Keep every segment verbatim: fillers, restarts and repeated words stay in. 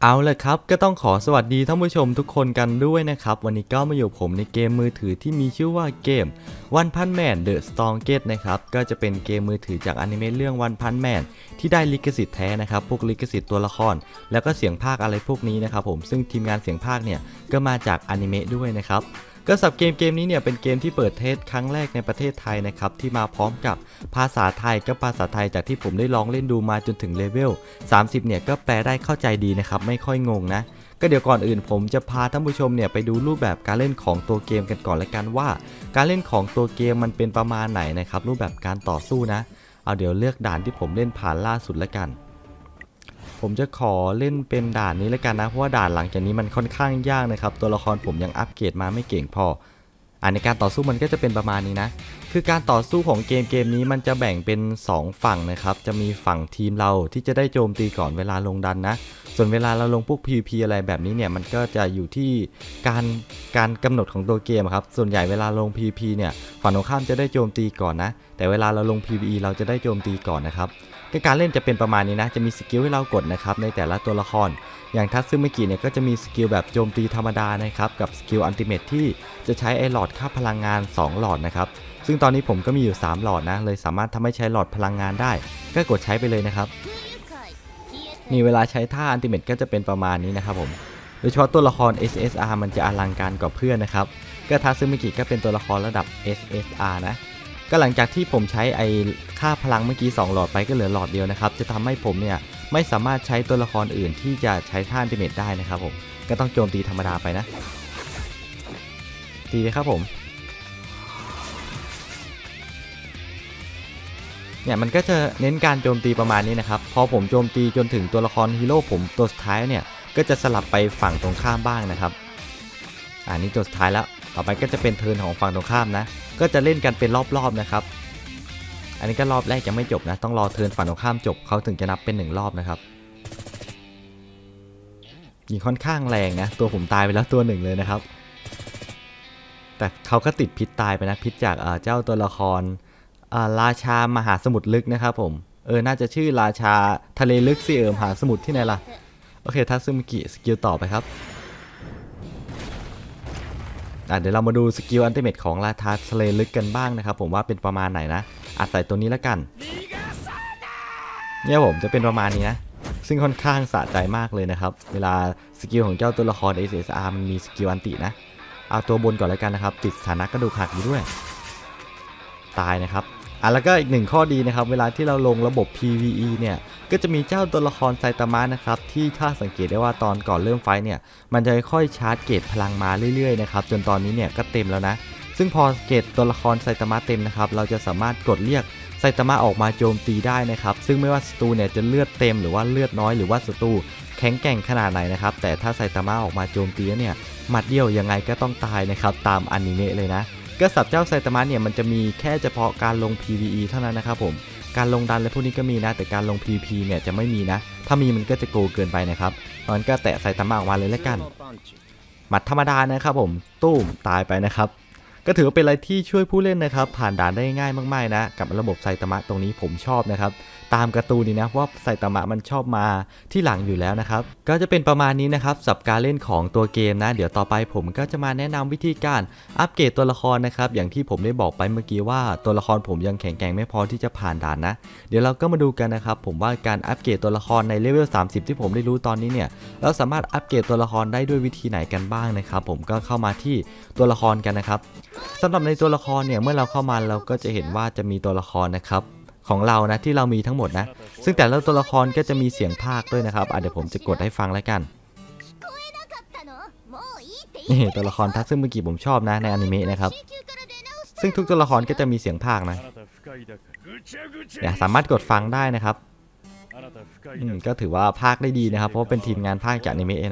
เอาเลยครับก็ต้องขอสวัสดีท่านผู้ชมทุกคนกันด้วยนะครับวันนี้ก็มาอยู่ผมในเกมมือถือที่มีชื่อว่าเกม One Punch Man The Strongest นะครับก็จะเป็นเกมมือถือจากอนิเมะเรื่อง One Punch Man ที่ได้ลิขสิทธิ์แท้นะครับพวกลิขสิทธิ์ตัวละครแล้วก็เสียงพากย์อะไรพวกนี้นะครับผมซึ่งทีมงานเสียงพากย์เนี่ยก็มาจากอนิเมะด้วยนะครับก็สำหรับเกมเกมนี้เนี่ยเป็นเกมที่เปิดเทสครั้งแรกในประเทศไทยนะครับที่มาพร้อมกับภาษาไทยก็ภาษาไทยจากที่ผมได้ลองเล่นดูมาจนถึงเลเวลสามสิบเนี่ยก็แปลได้เข้าใจดีนะครับไม่ค่อยงงนะก็เดี๋ยวก่อนอื่นผมจะพาท่านผู้ชมเนี่ยไปดูรูปแบบการเล่นของตัวเกมกันก่อนละกันว่าการเล่นของตัวเกมมันเป็นประมาณไหนนะครับรูปแบบการต่อสู้นะเอาเดี๋ยวเลือกด่านที่ผมเล่นผ่านล่าสุดละกันผมจะขอเล่นเป็นด่านนี้ละกันนะเพราะว่าด่านหลังจากนี้มันค่อนข้างยากนะครับตัวละครผมยังอัปเกรดมาไม่เก่งพออันในการต่อสู้มันก็จะเป็นประมาณนี้นะคือการต่อสู้ของเกมเกมนี้มันจะแบ่งเป็นสองฝั่งนะครับจะมีฝั่งทีมเราที่จะได้โจมตีก่อนเวลาลงดันนะส่วนเวลาเราลงพวก พี วี พี อะไรแบบนี้เนี่ยมันก็จะอยู่ที่การการกำหนดของตัวเกมครับส่วนใหญ่เวลาลง พี วี พี เนี่ยฝั่งตรงข้ามจะได้โจมตีก่อนนะแต่เวลาเราลง พี วี อี เราจะได้โจมตีก่อนนะครับการเล่นจะเป็นประมาณนี้นะจะมีสกิลให้เรากดนะครับในแต่ละตัวละครอย่างทัตซึมิกิเนี่ยก็จะมีสกิลแบบโจมตีธรรมดานะครับกับสกิลอัลติเมทที่จะใช้ไอหลอดค่าพลังงานสองหลอดนะครับซึ่งตอนนี้ผมก็มีอยู่สามหลอดนะเลยสามารถทำให้ใช้หลอดพลังงานได้ก็กดใช้ไปเลยนะครับนี่เวลาใช้ท่าอัลติเมทก็จะเป็นประมาณนี้นะครับผมโดยเฉพาะตัวละคร เอส เอส อาร์ มันจะอลังการกว่าเพื่อนนะครับก็ทัตซึมิกิก็เป็นตัวละครระดับ เอส เอส อาร์ นะก็หลังจากที่ผมใช้ไอค่าพลังเมื่อกี้สองหลอดไปก็เหลือหลอดเดียวนะครับจะทำให้ผมเนี่ยไม่สามารถใช้ตัวละครอื่นที่จะใช้ท่าอัลติเมทได้นะครับผมก็ต้องโจมตีธรรมดาไปนะตีไปครับผมเนี่ยมันก็จะเน้นการโจมตีประมาณนี้นะครับพอผมโจมตีจนถึงตัวละครฮีโร่ผมตัวสุดท้ายเนี่ยก็จะสลับไปฝั่งตรงข้ามบ้างนะครับอ่านี่ตัวสุดท้ายแล้วต่อไปก็จะเป็นเทิร์นของฝั่งตรงข้ามนะก็จะเล่นกันเป็นรอบๆนะครับอันนี้ก็รอบแรกยังไม่จบนะต้องรอเทิร์นฝั่งตรงข้ามจบเขาถึงจะนับเป็นหนึ่งรอบนะครับยิงค่อนข้างแรงนะตัวผมตายไปแล้วตัวหนึ่งเลยนะครับแต่เขาก็ติดพิษตายไปนะพิษจากเจ้าตัวละครราชามหาสมุทรลึกนะครับผมเออน่าจะชื่อราชาทะเลลึกสิเอิมหาสมุทรที่ไหนล่ะโอเคทัตซึมิกิสกิลต่อไปครับเดี๋ยวเรามาดูสกิลอัลติเมทของราชาทะเลลึกกันบ้างนะครับผมว่าเป็นประมาณไหนนะอาศัยตัวนี้แล้วกันเนี่ยผมจะเป็นประมาณนี้นะซึ่งค่อนข้างสะใจมากเลยนะครับเวลาสกิลของเจ้าตัวละคร เอส เอส อาร์ มันมีสกิลอันตินะเอาตัวบนก่อนแล้วกันนะครับติดสถานะกระดูกหักอยู่ด้วยตายนะครับอ่ะแล้วก็อีกหนึ่งข้อดีนะครับเวลาที่เราลงระบบ พี วี อี เนี่ยก็จะมีเจ้าตัวละครไซตามะนะครับที่ถ้าสังเกตได้ว่าตอนก่อนเริ่มไฟเนี่ยมันจะค่อยชาร์จเกรดพลังมาเรื่อยๆนะครับจนตอนนี้เนี่ยก็เต็มแล้วนะซึ่งพอเกรดตัวละครไซตามะเต็มนะครับเราจะสามารถกดเรียกไซตามะออกมาโจมตีได้นะครับซึ่งไม่ว่าศัตรูเนี่ยจะเลือดเต็มหรือว่าเลือดน้อยหรือว่าศัตรูแข็งแกร่งขนาดไหนนะครับแต่ถ้าไซตามะออกมาโจมตีเนี่ยหมัดเดียวยังไงก็ต้องตายนะครับตามอนิเมะเลยนะก็สับเจ้าไซตามะเนี่ยมันจะมีแค่เฉพาะการลง พี วี อี เท่านั้นนะครับผมการลงดันและพวกนี้ก็มีนะแต่การลง พี วี พี เนี่ยจะไม่มีนะถ้ามีมันก็จะโกงเกินไปนะครับมันก็แตะไซตามะออกมาเลยแล้วกันหมัดธรรมดานะครับผมตุ้มตายไปนะครับก็ถือว่าเป็นอะไรที่ช่วยผู้เล่นนะครับผ่านด่านได้ง่ายมากๆนะกับระบบไซตามะตรงนี้ผมชอบนะครับตามการ์ตูนนี่นะว่าไซตามะมันชอบมาที่หลังอยู่แล้วนะครับก็จะเป็นประมาณนี้นะครับสำหรับการเล่นของตัวเกมนะเดี๋ยวต่อไปผมก็จะมาแนะนำวิธีการอัปเกรดตัวละครนะครับอย่างที่ผมได้บอกไปเมื่อกี้ว่าตัวละครผมยังแข็งแกร่งไม่พอที่จะผ่านด่านนะเดี๋ยวเราก็มาดูกันนะครับผมว่าการอัปเกรดตัวละครในเลเวลสามสิบที่ผมได้รู้ตอนนี้เนี่ยเราสามารถอัปเกรดตัวละครได้ด้วยวิธีไหนกันบ้างนะครับผมก็เข้ามาที่ตัวละครกันนะครับสำหรับในตัวละครเนี่ยเมื่อเราเข้ามาเราก็จะเห็นว่าจะมีตัวละครนะครับของเรานะที่เรามีทั้งหมดนะซึ่งแต่ละตัวละครก็จะมีเสียงพากย์ด้วยนะครับอ่ะเดี๋ยวผมจะกดให้ฟังแล้วกันนี่ตัวละครทัตซึมิกิผมชอบนะในอนิเมะนะครับซึ่งทุกตัวละครก็จะมีเสียงพากย์นะเนี่ยสามารถกดฟังได้นะครับก็ถือว่าพากย์ได้ดีนะครับเพราะเป็นทีมงานพากย์จากอนิเมะนะ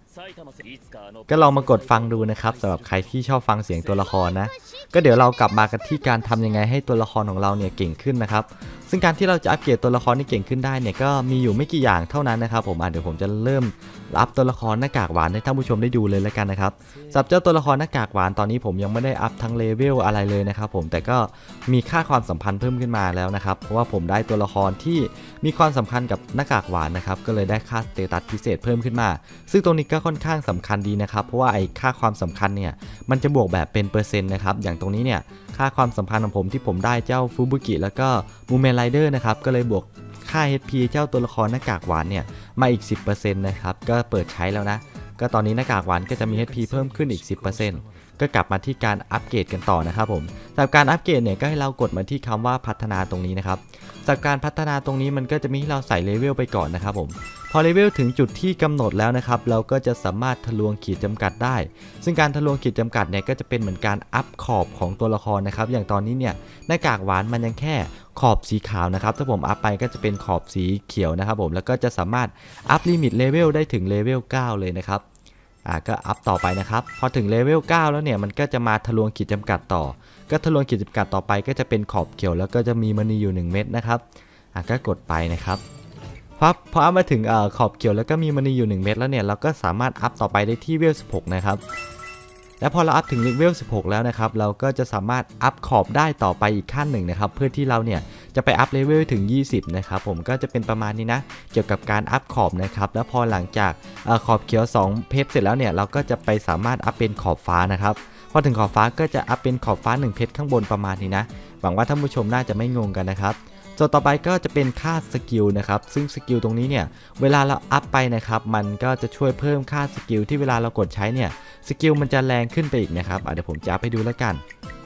ก็ลองมากดฟังดูนะครับสำหรับใครที่ชอบฟังเสียงตัวละครนะก็เดี๋ยวเรากลับมากันที่การทำยังไงให้ตัวละครของเราเนี่ยเก่งขึ้นนะครับซึ่งการที่เราจะอัปเกรดตัวละครที่เก่งขึ้นได้เนี่ยก็มีอยู่ไม่กี่อย่างเท่านั้นนะครับผมเดี๋ยวผมจะเริ่มอัพตัวละครหน้ากากหวานให้ท่านผู้ชมได้ดูเลยแล้วกันนะครับสำหรับเจ้าตัวละครหน้ากากหวานตอนนี้ผมยังไม่ได้อัพทั้งเลเวลอะไรเลยนะครับผมแต่ก็มีค่าความสัมพันธ์เพิ่มขึ้นมาแล้วนะครับเพราะว่าผมได้ตัวละครที่มีความสำคัญกับหน้ากากหวานนะครับก็เลยได้ค่าสเตตัสพิเศษเพิ่มขึ้นมาซึ่งตรงนี้ก็ค่อนข้างสำคัญดีนะครับเพราะว่าไอ้ค่าความสำคัญเนี่ยมันจะบวกแบบเป็นเปอร์เซ็นต์นะครับอย่างตรงนี้เนี่ยค่าความสัมพันธ์ของผมที่ผมได้เจ้าฟูบุกิแล้วก็มูเมนไรเดอร์นะครับก็เลยบวกค่า เอช พี เจ้าตัวละครหน้ากากหวานเนี่ยมาอีก สิบเปอร์เซ็นต์ นะครับก็เปิดใช้แล้วนะก็ตอนนี้หน้ากากหวานก็จะมี เอช พี เพิ่มขึ้นอีก สิบเปอร์เซ็นต์ ก็กลับมาที่การอัปเกรดกันต่อนะครับผมสำหรับการอัปเกรดเนี่ยก็ให้เรากดมาที่คำว่าพัฒนาตรงนี้นะครับสำหรับการพัฒนาตรงนี้มันก็จะมีให้เราใส่เลเวลไปก่อนนะครับผมพอเลเวลถึงจุดที่กำหนดแล้วนะครับเราก็จะสามารถทะลวงขีดจำกัดได้ซึ่งการทะลวงขีดจำกัดเนี่ยก็จะเป็นเหมือนการอัพขอบของตัวละครนะครับอย่างตอนนี้เนี่ยหน้ากากหวานมันยังแค่ขอบสีขาวนะครับถ้าผมอัพไปก็จะเป็นขอบสีเขียวนะครับผมแล้วก็จะสามารถอัพลิมิตเลเวลได้ถึงเลเวลเก้าเลยนะครับอ่าก็อัพต่อไปนะครับพอถึงเลเวลเก้าแล้วเนี่ยมันก็จะมาทะลวงขีดจำกัดต่อก็ทะลวงขีดจำกัดต่อไปก็จะเป็นขอบเขียวแล้วก็จะมีมณีอยู่หนึ่งเม็ดนะครับอ่าก็กดไปนะครับพอพออัพมาถึงขอบเขียวแล้วก็มีมณีอยู่หนึ่งเม็ดแล้วเนี่ยเราก็สามารถอัพต่อไปได้ที่เลเวลสิบหกนะครับและพอเราอัพถึงเลเวลสิบหกแล้วนะครับเราก็จะสามารถอัพขอบได้ต่อไปอีกขั้นหนึ่งนะครับเพื่อที่เราเนี่ยจะไปอัพเลเวลถึงยี่สิบนะครับผมก็จะเป็นประมาณนี้นะเกี่ยวกับการอัพขอบนะครับแล้วพอหลังจากขอบเขียวสองเพชรเสร็จแล้วเนี่ยเราก็จะไปสามารถอัพเป็นขอบฟ้านะครับพอถึงขอบฟ้าก็จะอัพเป็นขอบฟ้าหนึ่งเพชรข้างบนประมาณนี้นะหวังว่าท่านผู้ชมน่าจะไม่งงกันนะครับส่วนต่อไปก็จะเป็นค่าสกิลนะครับซึ่งสกิลตรงนี้เนี่ยเวลาเราอัพไปนะครับมันก็จะช่วยเพิ่มค่าสกิลที่เวลาเรากดใช้เนี่ยสกิลมันจะแรงขึ้นไปอีกนะครับเดี๋ยวผมจะอัพให้ดูแล้วกัน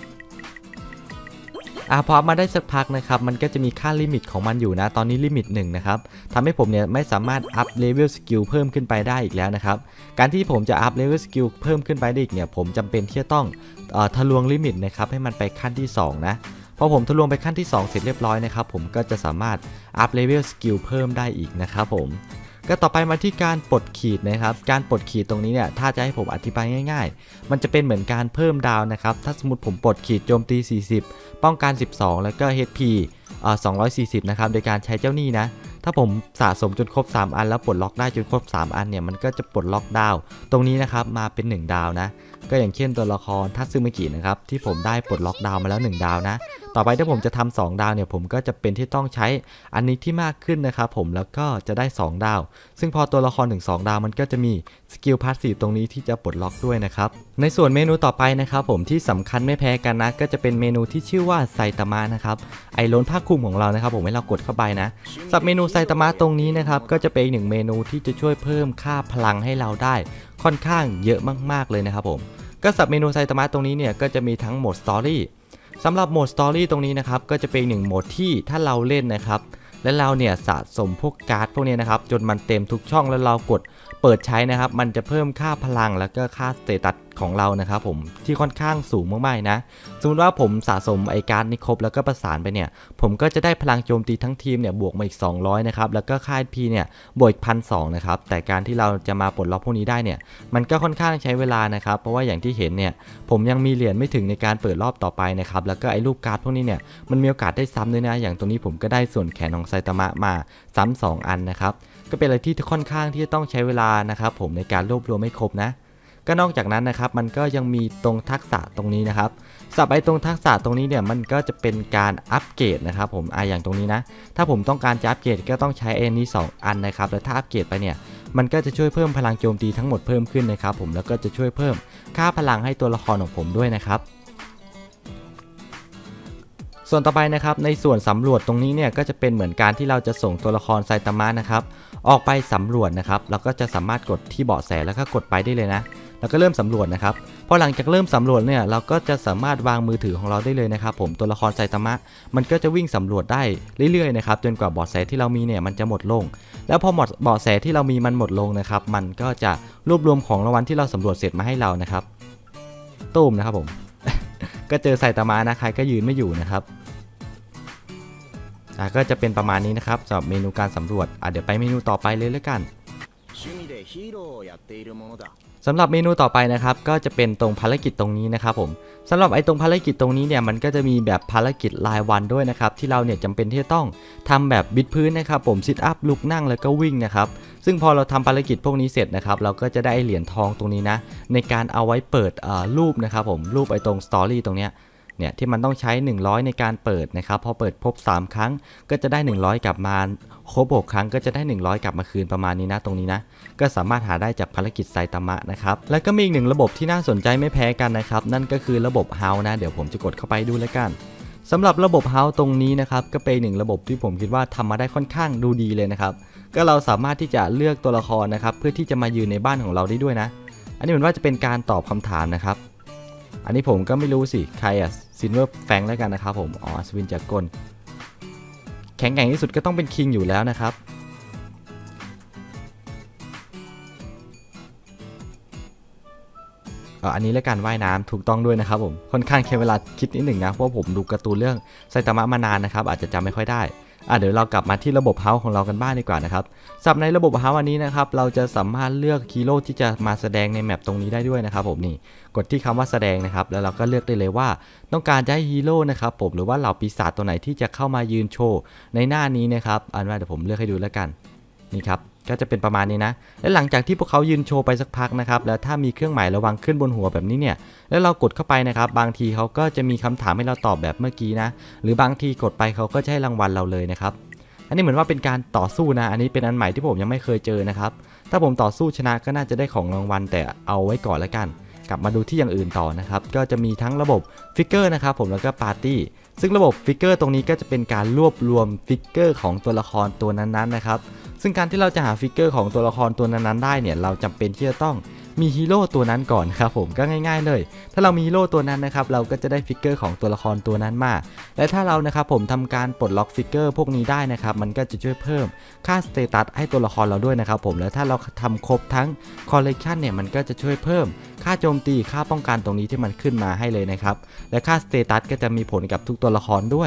อ่าพอมาได้สักพักนะครับมันก็จะมีค่าลิมิตของมันอยู่นะตอนนี้ลิมิตหนึ่งนะครับทำให้ผมเนี่ยไม่สามารถอัพเลเวลสกิลเพิ่มขึ้นไปได้อีกแล้วนะครับการที่ผมจะอัพเลเวลสกิลเพิ่มขึ้นไปได้อีกเนี่ยผมจำเป็นที่จะต้องเอ่อทะลวงลิมิตนะครับให้มันไปขั้นที่สองนะพอผมทะลวงไปขั้นที่สองเสร็จเรียบร้อยนะครับผมก็จะสามารถอัพเลเวลสกิลเพิ่มได้อีกนะครับผมก็ต่อไปมาที่การปลดขีดนะครับการปลดขีดตรงนี้เนี่ยถ้าจะให้ผมอธิบายง่ายๆมันจะเป็นเหมือนการเพิ่มดาวนะครับถ้าสมมติผมปลดขีดโจมตีสี่สิบป้องกันสิบสองแล้วก็ เอช พี เอ่อสองร้อยสี่สิบนะครับโดยการใช้เจ้านี่นะถ้าผมสะสมจนครบสามอันแล้วปลดล็อกได้จนครบสามอันเนี่ยมันก็จะปลดล็อกดาวตรงนี้นะครับมาเป็นหนึ่งดาวนะก็อย่างเช่นตัวละครทัตสึมิกินะครับที่ผมได้ปลดล็อกดาวมาแล้วหนึ่งดาวนะต่อไปถ้าผมจะทำสองดาวเนี่ยผมก็จะเป็นที่ต้องใช้อันนี้ที่มากขึ้นนะครับผมแล้วก็จะได้สองดาวซึ่งพอตัวละครถึงสองดาวมันก็จะมีสกิลพาสซีฟตรงนี้ที่จะปลดล็อกด้วยนะครับในส่วนเมนูต่อไปนะครับผมที่สำคัญไม่แพ้กันนะก็จะเป็นเมนูที่ชื่อว่าไซตามะนะครับไอโลนผ้าคลุมของเรานะครับผมให้เรากดเข้าไปนะสำหรับเมนูไซตามะตรงนี้นะครับก็จะเป็นอีกหนึ่งเมนูที่จะช่วยเพิ่มค่าพลังให้เราได้ค่อนข้างเยอะมากๆเลยนะครับผมก็สำหรับเมนูไซตามะตรงนี้เนี่ยก็จะมีทั้งโหมดสตอรี่สำหรับโหมดสตอรี่ตรงนี้นะครับก็จะเป็นหนึ่งโหมดที่ถ้าเราเล่นนะครับและเราเนี่ยสะสมพวกการ์ดพวกนี้นะครับจนมันเต็มทุกช่องแล้วเรากดเปิดใช้นะครับมันจะเพิ่มค่าพลังแล้วก็ค่าสเตตัสของเรานะครับผมที่ค่อนข้างสูงมากๆนะสมมติว่าผมสะสมไอการ์ดนี้ครบแล้วก็ประสานไปเนี่ยผมก็จะได้พลังโจมตีทั้งทีมเนี่ยบวกมาอีกสองร้อยนะครับแล้วก็ค่า เอช พี เนี่ยบวกอีก หนึ่งพันสองร้อย นะครับแต่การที่เราจะมาปลดล็อกพวกนี้ได้เนี่ยมันก็ค่อนข้างใช้เวลานะครับเพราะว่าอย่างที่เห็นเนี่ยผมยังมีเหรียญไม่ถึงในการเปิดรอบต่อไปนะครับแล้วก็ไอรูปการ์ดพวกนี้เนี่ยมันมีโอกาสได้ซ้ำด้วยนะอย่างตรงนี้ผมก็ได้ส่วนแขนของไซตามะมาซ้ำสองอันนะครับก็เป็นอะไรที่ค่อนข้างที่จะต้องใช้เวลานะครับผมในการรวบรวมให้ครบนะก็นอกจากนั้นนะครับมันก็ยังมีตรงทักษะตรงนี้นะครับสำหรับไอ้ตรงทักษะตรงนี้เนี่ยมันก็จะเป็นการอัปเกรดนะครับผมอ่าอย่างตรงนี้นะถ้าผมต้องการจะอัปเกรดก็ต้องใช้ไอ้นี้สองอันนะครับแล้วถ้าอัปเกรดไปเนี่ยมันก็จะช่วยเพิ่มพลังโจมตีทั้งหมดเพิ่มขึ้นนะครับผมแล้วก็จะช่วยเพิ่มค่าพลังให้ตัวละครของผมด้วยนะครับส่วนต่อไปนะครับในส่วนสำรวจตรงนี้เนี่ยก็จะเป็นเหมือนการที่เราจะส่งตัวละครไซตามะนะครับออกไปสำรวจนะครับเราก็จะสามารถกดที่เบาะแสแล้วก็กดไปได้เลยนะแล้วก็เริ่มสำรวจนะครับพอหลังจากเริ่มสำรวจเนี่ยเราก็จะสามารถวางมือถือของเราได้เลยนะครับผมตัวละครไซตามะมันก็จะวิ่งสำรวจได้เรื่อยๆนะครับจนกว่าเบาะแสที่เรามีเนี่ยมันจะหมดลงแล้วพอหมดเบาะแสที่เรามีมันหมดลงนะครับมันก็จะรวบรวมของรางวัลที่เราสำรวจเสร็จมาให้เรานะครับตุ้มนะครับผม ก็เจอไซตามะนะใครก็ยืนไม่อยู่นะครับอ่ะก็จะเป็นประมาณนี้นะครับสำหรับเมนูการสำรวจอ่ะเดี๋ยวไปเมนูต่อไปเลยแล้วกันสำหรับเมนูต่อไปนะครับก็จะเป็นตรงภารกิจตรงนี้นะครับผมสำหรับไอ้ตรงภารกิจตรงนี้เนี่ยมันก็จะมีแบบภารกิจรายวันด้วยนะครับที่เราเนี่ยจำเป็นที่จะต้องทำแบบบิดพื้นนะครับผมซิทอัพลุกนั่งแล้วก็วิ่งนะครับซึ่งพอเราทำภารกิจพวกนี้เสร็จนะครับเราก็จะได้เหรียญทองตรงนี้นะในการเอาไว้เปิดรูปนะครับผมรูปไอ้ตรงสตอรี่ตรงเนี้ยเนี่ยที่มันต้องใช้หนึ่งร้อยในการเปิดนะครับพอเปิดครบสามครั้งก็จะได้หนึ่งร้อยกลับมาครบหกครั้งก็จะได้หนึ่งร้อยกลับมาคืนประมาณนี้นะตรงนี้นะก็สามารถหาได้จากภารกิจไซตามะนะครับแล้วก็มีอีกหนึ่งระบบที่น่าสนใจไม่แพ้กันนะครับนั่นก็คือระบบ House นะเดี๋ยวผมจะกดเข้าไปดูแล้วกันสำหรับระบบ House ตรงนี้นะครับก็เป็นหนึ่งระบบที่ผมคิดว่าทำมาได้ค่อนข้างดูดีเลยนะครับก็เราสามารถที่จะเลือกตัวละครนะครับเพื่อที่จะมายืนในบ้านของเราได้ด้วยนะอันนี้เหมือนว่าจะเป็นการตอบคำถามนะครับอันนี้ผมก็ไม่รู้สิใครอะซินเวอร์แฟงแล้วกันนะครับผมอ๋อสวินจากกลแข็งแกร่งที่สุดก็ต้องเป็นคิงอยู่แล้วนะครับอันนี้และการว่ายน้ำถูกต้องด้วยนะครับผมค่อนข้างใช้เวลาคิดนิดหนึ่งนะเพราะผมดูการ์ตูนเรื่องไซตามะมานานนะครับอาจจะจำไม่ค่อยได้อ่ะเดี๋ยวเรากลับมาที่ระบบเฮาส์ของเรากันบ้างดีกว่านะครับสำหรับในระบบเฮาส์อันนี้นะครับเราจะสามารถเลือกฮีโร่ที่จะมาแสดงในแมปตรงนี้ได้ด้วยนะครับผมนี่กดที่คำว่าแสดงนะครับแล้วเราก็เลือกได้เลยว่าต้องการจะให้ฮีโร่นะครับผมหรือว่าเหล่าปีศาจตัวไหนที่จะเข้ามายืนโชว์ในหน้านี้นะครับอันว่าเดี๋ยวผมเลือกให้ดูแล้วกันนี่ครับก็จะเป็นประมาณนี้นะและหลังจากที่พวกเขายืนโชว์ไปสักพักนะครับแล้วถ้ามีเครื่องหมายระวังขึ้นบนหัวแบบนี้เนี่ยแล้วเรากดเข้าไปนะครับบางทีเขาก็จะมีคำถามให้เราตอบแบบเมื่อกี้นะหรือบางทีกดไปเขาก็จะให้รางวัลเราเลยนะครับอันนี้เหมือนว่าเป็นการต่อสู้นะอันนี้เป็นอันใหม่ที่ผมยังไม่เคยเจอนะครับถ้าผมต่อสู้ชนะก็น่าจะได้ของรางวัลแต่เอาไว้ก่อนแล้วกันกลับมาดูที่อย่างอื่นต่อนะครับก็จะมีทั้งระบบฟิกเกอร์นะครับผมแล้วก็ปาร์ตี้ซึ่งระบบฟิกเกอร์ตรงนี้ก็จะเป็นการรวบรวมฟิกเกอร์ของตัวละครตัวนั้นๆนะครับซึ่งการที่เราจะหาฟิกเกอร์ของตัวละครตัวนั้นๆได้เนี่ยเราจำเป็นที่จะต้องมีฮีโร่ตัวนั้นก่อนครับผมก็ง่ายๆเลยถ้าเรามีฮีโร่ตัวนั้นนะครับเราก็จะได้ฟิกเกอร์ของตัวละครตัวนั้นมาและถ้าเรานะครับผมทำการปลดล็อกฟิกเกอร์พวกนี้ได้นะครับมันก็จะช่วยเพิ่มค่าสเตตัสให้ตัวละครเราด้วยนะครับผมแล้วถ้าเราทำครบทั้งคอลเลกชันเนี่ยมันก็จะช่วยเพิ่มค่าโจมตีค่าป้องกันตรงนี้ที่มันขึ้นมาให้เลยนะครับและค่าสเตตัสก็จะมีผลกับทุกตัวละครด้วย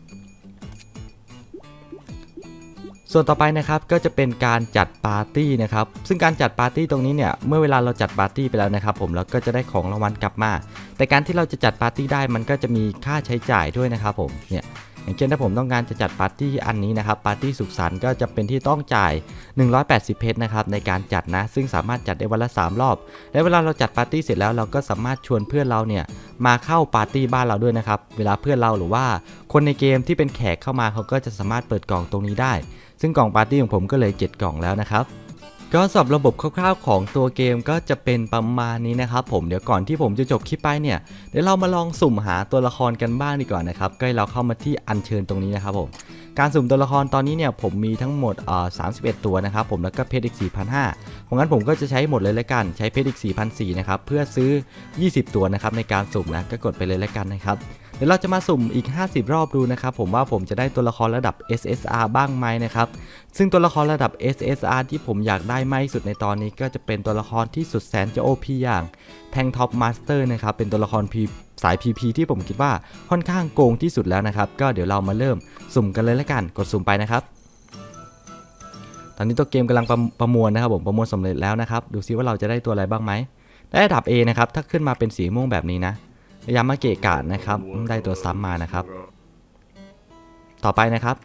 ส่วนต่อไปนะครับก็จะเป็นการจัดปาร์ตี้นะครับซึ่งการจัดปาร์ตี้ตรงนี้เนี่ยเมื่อเวลาเราจัดปาร์ตี้ไปแล้วนะครับผมเราก็จะได้ของรางวัลกลับมาแต่การที่เราจะจัดปาร์ตี้ได้มันก็จะมีค่าใช้จ่ายด้วยนะครับผมเนี่ยอย่างเช่นถ้าผมต้องการจะจัดปาร์ตี้อันนี้นะครับปาร์ตี้สุขสันต์ก็จะเป็นที่ต้องจ่ายหนึ่งร้อยแปดสิบเพชรนะครับในการจัดนะซึ่งสามารถจัดได้วันละสามรอบและเวลาเราจัดปาร์ตี้เสร็จแล้วเราก็สามารถชวนเพื่อนเราเนี่ยมาเข้าปาร์ตี้บ้านเราด้วยนะครับเวลาเพื่อนเราหรือว่าคนในเกมที่เป็นแขกเข้ามาเขาก็จะสามารถเปิดกล่องตรงนี้ได้ซึ่งกล่องปาร์ตี้ของผมก็เลยเจ็ดกล่องแล้วนะครับก็สำหรับระบบคร่าวๆของตัวเกมก็จะเป็นประมาณนี้นะครับผมเดี๋ยวก่อนที่ผมจะจบคลิปไปเนี่ยเดี๋ยวเรามาลองสุ่มหาตัวละครกันบ้างดีกว่านะครับก็ให้เราเข้ามาที่อัญเชิญตรงนี้นะครับผมการสุ่มตัวละครตอนนี้เนี่ยผมมีทั้งหมดอ่าสามสิบเอ็ดตัวนะครับผมแล้วก็เพชรอีก สี่พันห้าร้อย เพราะงั้นผมก็จะใช้หมดเลยแล้วกันใช้เพชรอีก สี่พันสี่ร้อย นะครับเพื่อซื้อยี่สิบตัวนะครับในการสุ่มนะก็กดไปเลยแล้วกันนะครับเดี๋ยวเราจะมาสุ่มอีกห้าสิบรอบดูนะครับผมว่าผมจะได้ตัวละครระดับ เอส เอส อาร์ บ้างไหมนะครับซึ่งตัวละครระดับ เอส เอส อาร์ ที่ผมอยากได้มากที่สุดในตอนนี้ก็จะเป็นตัวละครที่สุดแสนจะ โอ พี อย่างแทงท็อปมาสเตอร์นะครับเป็นตัวละคร P สาย พี พี ที่ผมคิดว่าค่อนข้างโกงที่สุดแล้วนะครับก็เดี๋ยวเรามาเริ่มสุ่มกันเลยแล้วกันกดสุ่มไปนะครับตอนนี้ตัวเกมกำลังประประมวลนะครับผมประมวลสำเร็จแล้วนะครับดูซิว่าเราจะได้ตัวอะไรบ้างไหมได้ระดับ A นะครับถ้าขึ้นมาเป็นสีม่วงแบบนี้นะยามาเกะกะนะครับได้ตัวซ้ำมานะครับต่อไปนะครับ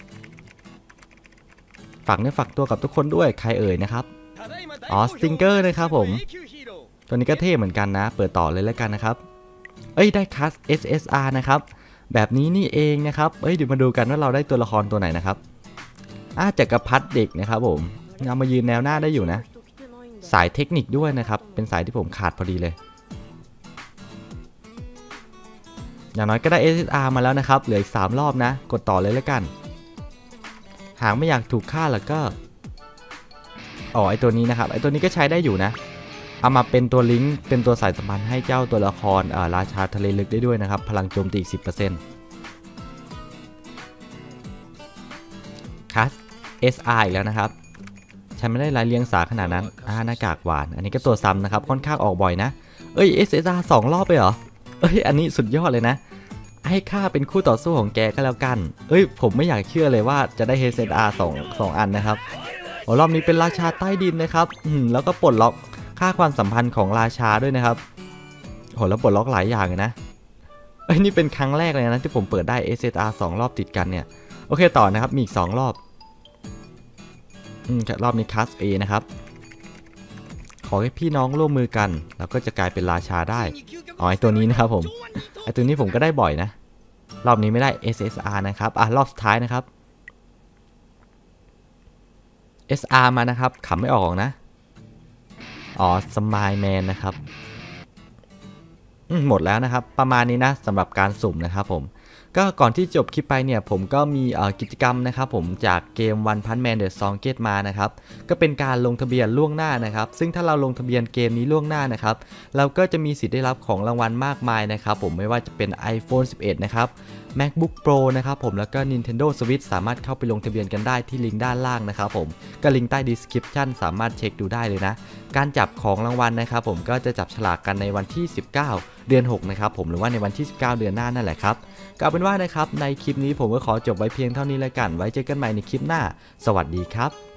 ฝากเนื้อฝากตัวกับทุกคนด้วยใครเอ่ยนะครับอ๋อสติงเกอร์นะครับผมตัวนี้ก็เท่เหมือนกันนะเปิดต่อเลยแล้วกันนะครับเอ้ยได้คัส เอส เอส อาร์ นะครับแบบนี้นี่เองนะครับเอ้ยเดี๋ยวมาดูกันว่าเราได้ตัวละครตัวไหนนะครับอ่าจักรพรรดิเด็กนะครับผมเอามายืนแนวหน้าได้อยู่นะสายเทคนิคด้วยนะครับเป็นสายที่ผมขาดพอดีเลยอย่างน้อยก็ได้ เอส เอส อาร์ มาแล้วนะครับเหลืออีกสามรอบนะกดต่อเลยแล้วกันหากไม่อยากถูกฆ่าแล้วก็อ๋อไอตัวนี้นะครับไอตัวนี้ก็ใช้ได้อยู่นะเอามาเป็นตัวลิงก์เป็นตัวสายสัมพันธ์ให้เจ้าตัวละครเอ่อราชาทะเลลึกได้ด้วยนะครับพลังโจมตีอีก สิบเปอร์เซ็นต์ คัส เอส อาร์ อีกแล้วนะครับใช้ไม่ได้ลายเลียงสาขนาดนั้นอ่าหน้ากากหวานอันนี้ก็ตัวซ้ำนะครับค่อนข้างออกบ่อยนะเอ้ย เอส เอส อาร์ สองรอบไปเหรอเอ้ยอันนี้สุดยอดเลยนะให้ข้าเป็นคู่ต่อสู้ของแกก็แล้วกันเอ้ยผมไม่อยากเชื่อเลยว่าจะได้ เอส เอส อาร์ สอง สองอันนะครับโออ้รอบนี้เป็นราชาใต้ดินนะครับอืมแล้วก็ปลดล็อกค่าความสัมพันธ์ของราชาด้วยนะครับโหแล้วปลดล็อกหลายอย่างเลยนะเอ้ยนี่เป็นครั้งแรกเลยนะที่ผมเปิดได้ เอส เอส อาร์ สองรอบติดกันเนี่ยโอเคต่อนะครับมีอีกสองรอบอืมรอบนี้คัส A นะครับขอให้พี่น้องร่วมมือกันแล้วก็จะกลายเป็นราชาได้อ๋อไอตัวนี้นะครับผมไอตัวนี้ผมก็ได้บ่อยนะรอบนี้ไม่ได้ เอส เอส อาร์ นะครับอ่ะรอบสุดท้ายนะครับ เอส อาร์ มานะครับขำไม่ออกนะอ๋อสมายแมนนะครับหมดแล้วนะครับประมาณนี้นะสำหรับการสุ่มนะครับผมก็ก่อนที่จบคลิปไปเนี่ยผมก็มีกิจกรรมนะครับผมจากเกม One Punch Man The Strongest มานะครับก็เป็นการลงทะเบียนล่วงหน้านะครับซึ่งถ้าเราลงทะเบียนเกมนี้ล่วงหน้านะครับเราก็จะมีสิทธิ์ได้รับของรางวัลมากมายนะครับผมไม่ว่าจะเป็น ไอโฟน สิบเอ็ด นะครับ MacBook Pro นะครับผมแล้วก็ Nintendo Switch สามารถเข้าไปลงทะเบียนกันได้ที่ลิงก์ด้านล่างนะครับผมก็ลิงก์ใต้ description สามารถเช็คดูได้เลยนะการจับของรางวัลนะครับผมก็จะจับฉลากกันในวันที่สิบเก้าเดือนหกนะครับผมหรือว่าในวันที่สิบเก้าเดือนหน้านั่นแหละครับก็เอาเป็นว่านะครับในคลิปนี้ผมก็ขอจบไว้เพียงเท่านี้แล้วกันไว้เจอกันใหม่ในคลิปหน้าสวัสดีครับ